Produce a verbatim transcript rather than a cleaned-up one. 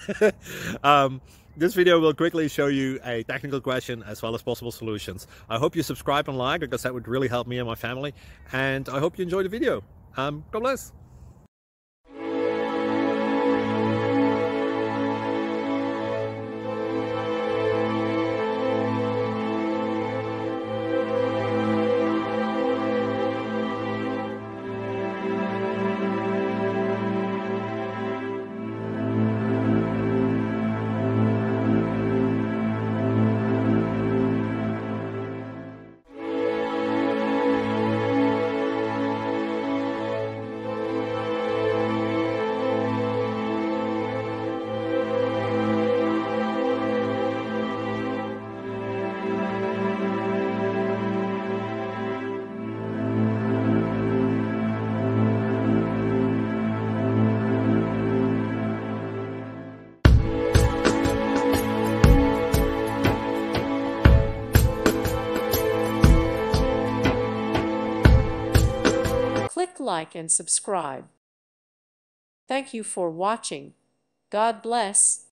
um, this video will quickly show you a technical question as well as possible solutions. I hope you subscribe and like, because that would really help me and my family. And I hope you enjoy the video. Um, God bless. Click like and subscribe. Thank you for watching. God bless.